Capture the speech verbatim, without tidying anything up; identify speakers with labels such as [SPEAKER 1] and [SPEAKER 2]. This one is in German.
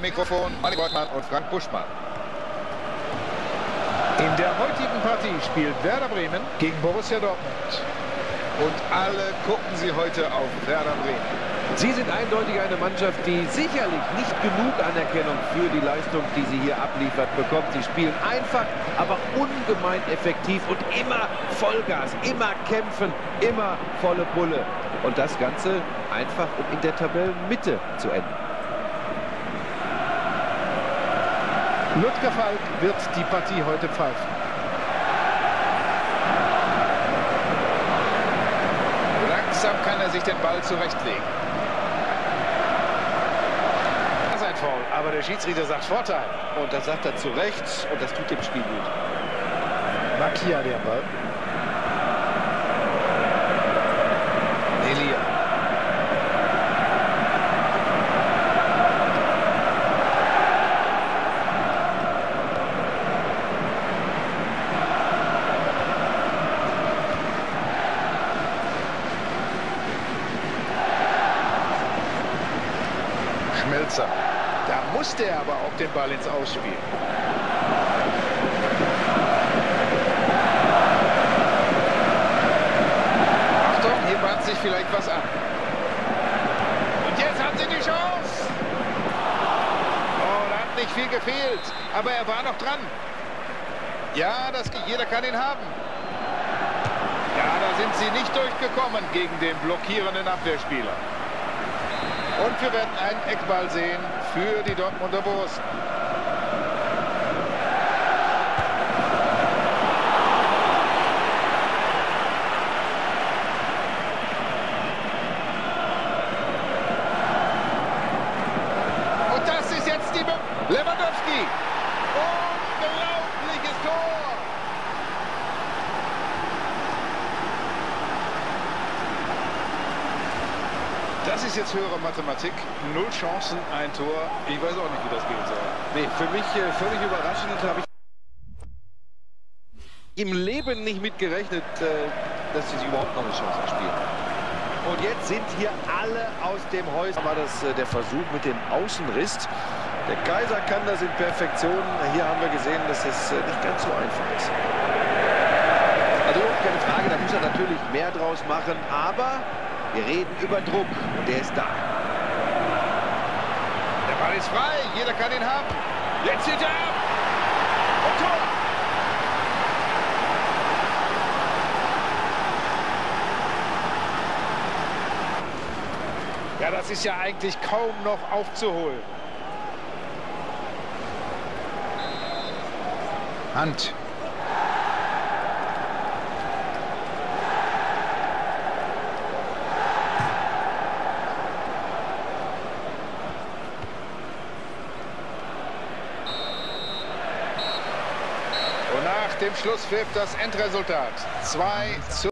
[SPEAKER 1] Mikrofon Manni Wortmann und Frank Buschmann.
[SPEAKER 2] In der heutigen Partie spielt Werder Bremen gegen Borussia Dortmund.
[SPEAKER 1] Und alle gucken sie heute auf Werder Bremen.
[SPEAKER 3] Sie sind eindeutig eine Mannschaft, die sicherlich nicht genug Anerkennung für die Leistung, die sie hier abliefert, bekommt. Sie spielen einfach, aber ungemein effektiv und immer Vollgas, immer kämpfen, immer volle Pulle. Und das Ganze einfach, um in der Tabellenmitte zu enden.
[SPEAKER 2] Ludger Falk wird die Partie heute pfeifen.
[SPEAKER 1] Langsam kann er sich den Ball zurechtlegen.
[SPEAKER 2] Das ist ein Foul, aber der Schiedsrichter sagt Vorteil.
[SPEAKER 3] Und das sagt er zu Recht und das tut dem Spiel gut.
[SPEAKER 2] Makia der Ball.
[SPEAKER 1] Elia. Schmelzer.
[SPEAKER 2] Da musste er aber auch den Ball ins Ausspielen.
[SPEAKER 1] Achtung, hier bahnt sich vielleicht was an. Und jetzt haben sie die Chance. Oh, da hat nicht viel gefehlt. Aber er war noch dran. Ja, das, jeder kann ihn haben. Ja, da sind sie nicht durchgekommen gegen den blockierenden Abwehrspieler. Und wir werden einen Eckball sehen für die Dortmunder Borussen. Und das ist jetzt die Be Lewandowski. Unglaubliches Tor. Das ist jetzt höhere Mathematik. Null Chancen, ein Tor. Ich weiß auch nicht, wie das gehen soll.
[SPEAKER 3] Nee, für mich äh, völlig überraschend, habe ich im Leben nicht mit gerechnet, äh, dass sie sich überhaupt noch eine Chance erspielen. Und jetzt sind hier alle aus dem Häuschen. War das äh, der Versuch mit dem Außenriss. Der Kaiser kann das in Perfektion. Hier haben wir gesehen, dass es äh, nicht ganz so einfach ist. Also keine Frage, da muss er natürlich mehr draus machen, aber wir reden über Druck und der ist da.
[SPEAKER 1] Der Ball ist frei, jeder kann ihn haben. Jetzt zieht er ab. Und Tor.
[SPEAKER 2] Ja, das ist ja eigentlich kaum noch aufzuholen.
[SPEAKER 1] Hand. Nach dem Schlusspfiff das Endresultat. zwei zu